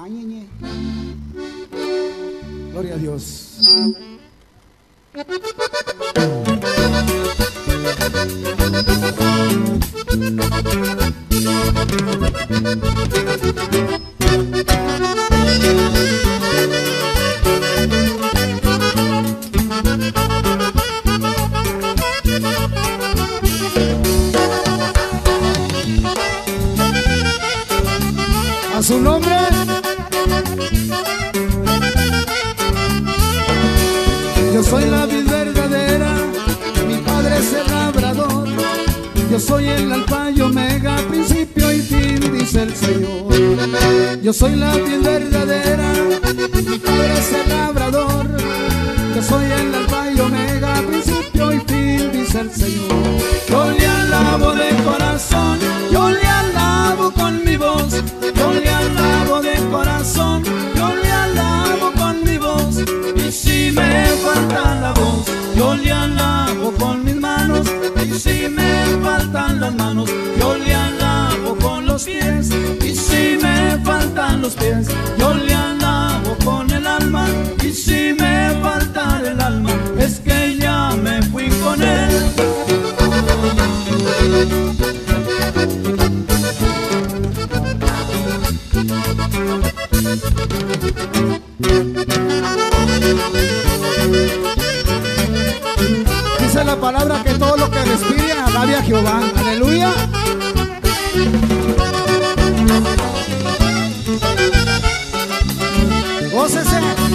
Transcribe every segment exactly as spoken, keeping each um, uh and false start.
Añeñe. Gloria a Dios. A su nombre. Yo soy la vid verdadera, mi padre es el labrador. Yo soy el alfa y omega, principio y fin, dice el Señor. Yo soy la vid verdadera, mi padre es el labrador. Yo soy el alfa y omega, principio y fin, dice el Señor. Yo le alabo de corazón, yo le alabo con mi voz. Yo le alabo de corazón, yo le alabo con mi voz. Y si me falta la voz, yo le alabo con mis manos. Y si me faltan las manos, yo le alabo con los pies. Y si me faltan los pies, yo le alabo con el alma. Y si me falta el alma, es que ya me fui con él. Dice la palabra que todo lo que respire alabe a Jehová. Aleluya. Gócese.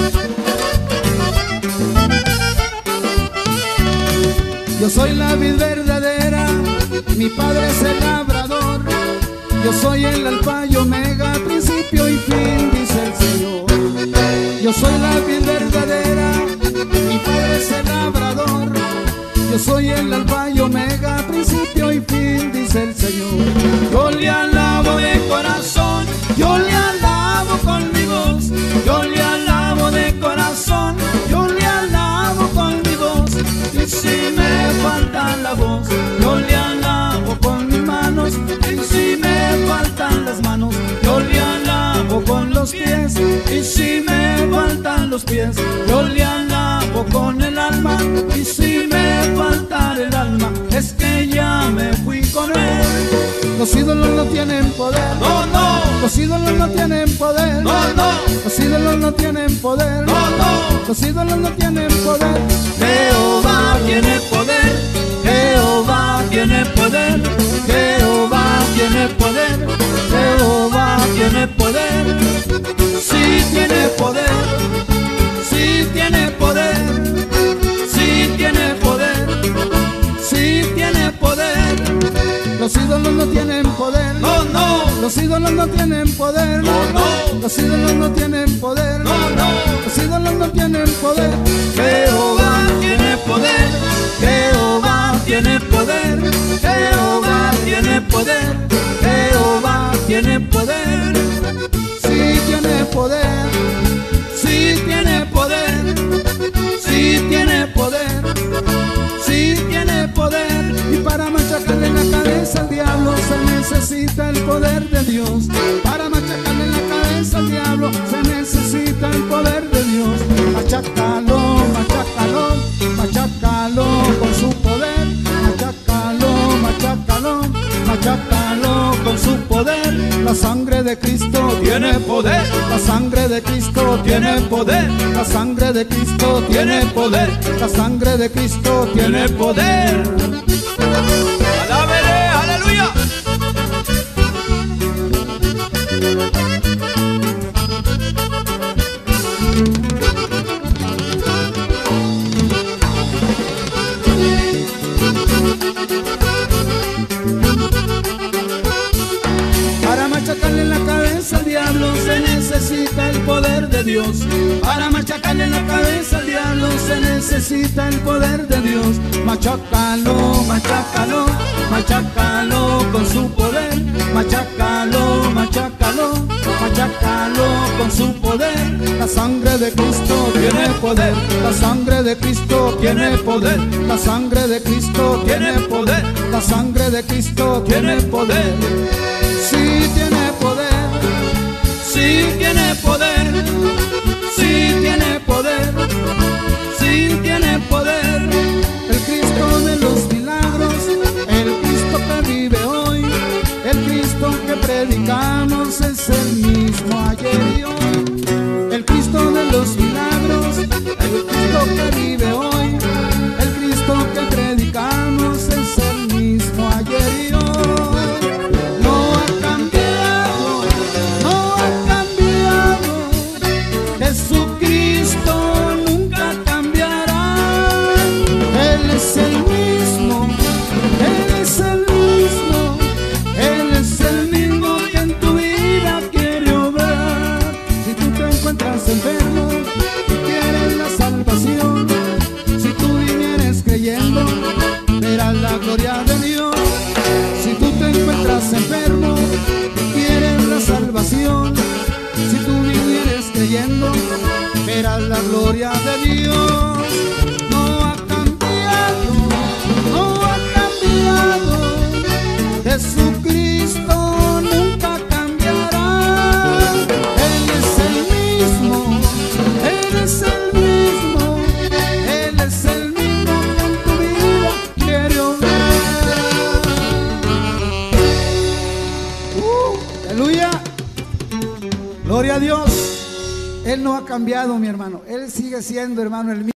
Yo soy la vid verdadera, mi padre es el labrador. Yo soy el alfa y omega, principio y fin, dice el Señor. Yo soy la vid verdadera, mi padre es el labrador. Yo soy el alfa y omega, principio y fin, dice el Señor. Yo le alabo de corazón, yo le alabo con mi voz. Yo le alabo de corazón, yo le alabo con mi voz. Y si me falta la voz, yo le alabo con mis manos. Y si me faltan las manos, yo le alabo con los pies. Y si me faltan los pies, yo le alabo con el alma. Y si me falta el alma, es que ya me fui con él. Los ídolos no tienen poder, no, no. Los ídolos no tienen poder, no, no. Los ídolos no tienen poder, no, no. Los ídolos no tienen poder. Jehová tiene poder, Jehová tiene poder, Jehová tiene poder, Jehová tiene poder. Sí tiene poder, sí tiene poder, sí tiene poder, sí tiene poder. Los ídolos no tienen poder, no, no. Los ídolos no tienen poder, no, no. Los ídolos no tienen poder, no, no. Los ídolos no tienen poder. Jehová tiene poder, Jehová tiene poder, Jehová tiene poder, Jehová tiene poder. Sí tiene poder, sí tiene poder, sí tiene poder, sí tiene poder. Y para machacarle la cabeza al diablo se necesita el poder de Dios. Para machacarle la cabeza al diablo se necesita el poder de Dios. Machácalo, machácalo, machácalo con su poder. Machácalo, machácalo, machácalo con su poder. La sangre de Cristo tiene poder. La sangre de Cristo tiene poder. La sangre de Cristo tiene poder. La sangre de Cristo tiene poder. ¡Alábele! ¡Aleluya! Para machacarle la cabeza al diablo se necesita el poder de Dios. Para machacarle la cabeza al diablo se necesita el poder de Dios. Machácalo, machácalo, machácalo con su poder. Machácalo, machácalo, machácalo con su poder. La sangre de Cristo tiene poder. La sangre de Cristo tiene poder. La sangre de Cristo tiene poder. La sangre de Cristo tiene poder. Sí tiene poder, sí tiene tiene poder, sí tiene poder, sí tiene poder. El Cristo de los milagros, el Cristo que vive hoy, el Cristo que predicamos es el mismo ayer y hoy. El Cristo de los milagros, el Cristo que vive hoy, el Cristo que predicamos es el mismo ayer y hoy. No ha cambiado, no ha cambiado, Jesucristo nunca cambiará. Él es el mismo, Él es el mismo, Él es el mismo que en tu vida quiere obrar. Si tú te encuentras enfermo y quieres la salvación, si tú vinieres creyendo, verás la gloria de Dios. Si tú te encuentras enfermo y quieres la salvación, si tú vinieres creyendo, verás la gloria de Dios. No ha cambiado, no ha cambiado, Jesucristo nunca cambiará. Él es el mismo, Él es el mismo, Él es el mismo que en tu vida quiere obrar. Uh, aleluya, gloria a Dios. Él no ha cambiado, mi hermano. Él sigue siendo, hermano, el mismo.